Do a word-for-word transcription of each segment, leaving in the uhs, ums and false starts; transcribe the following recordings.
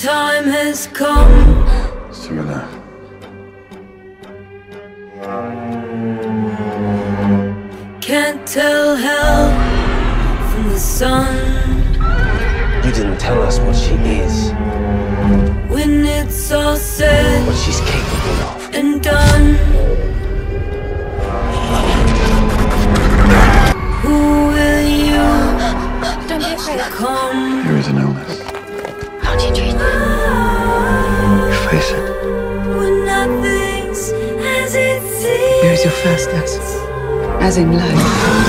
time has come. Cirilla. Can't tell hell from the sun. You didn't tell us what she is. When it's all said, what she's capable of. And done. Who will you Don't be afraid. come? Here is an illness. How do you treat that? You face it. When nothing's as it seems. Here's your first lesson. As in life,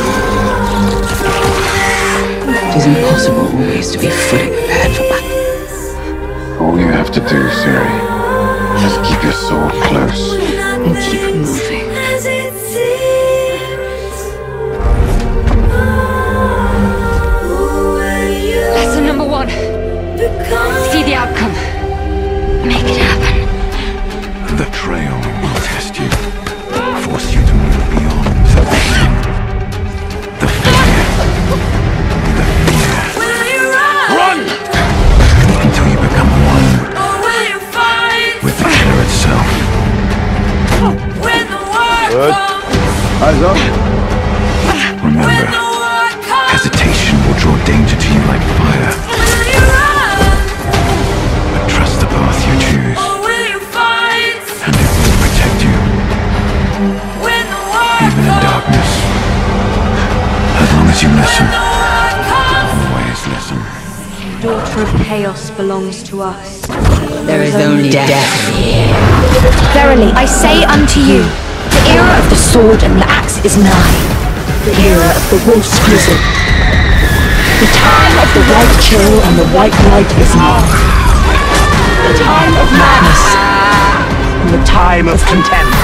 it is impossible always to be fully prepared for battle. All you have to do, Ciri, is keep your sword close. And keep moving. As it seems. Who will you Lesson number one. become? See the outcome. Make it happen. The trail will test you, force you to move beyond the pain, the fear, the fear. Will you run? Run! Until you become one Or will you fight? with the killer itself. When the war Good. comes. Eyes up. When the Remember, war comes. hesitation will draw danger to you like fire. Will you run? But trust the path you choose, Or will you fight? and it will protect you, When the war even in comes. darkness. As long as you listen, When the war comes. always listen. Daughter of chaos belongs to us. There is only death here. Verily, I say unto you, the era of the sword and the axe is nigh. The era of the wolf's blizzard. The time of the white chill and the white light is nigh. The time of madness and the time of contempt.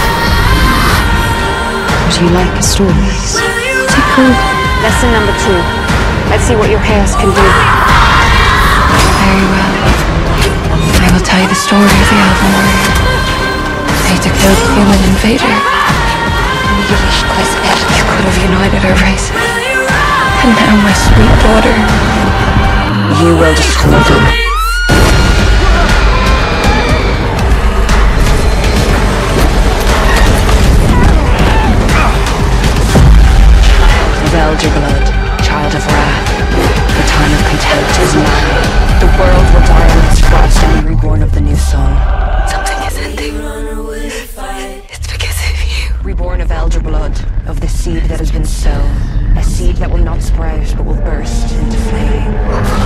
Would you like a story? What's it called? Lesson number two. Let's see what your chaos can do. Very well. I will tell you the story of the Elven warrior. They to kill the human invader. 𝔗𝔥𝔢𝔗𝔬𝔪𝔢. You could have united our races. And now my sweet daughter. You will destroy them. 𝔙𝔥𝔢𝔗𝔢, child of wrath. The time of contempt is nigh. The world will die in its frost and be reborn of the new sun. Something is ending. It's because of you. Reborn of 𝔙𝔥𝔢𝔗, of the seed that has been sown. A seed that will not sprout but will burst into flame.